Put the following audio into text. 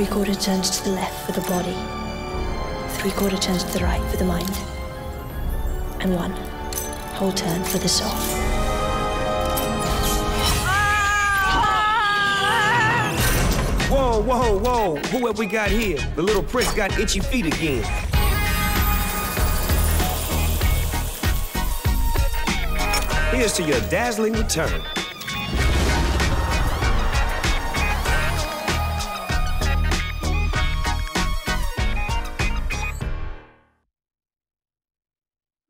3/4 turns to the left for the body, 3/4 turns to the right for the mind, and 1 whole turn for the soul. Whoa, whoa, whoa. Who have we got here? The little prince got itchy feet again. Here's to your dazzling return.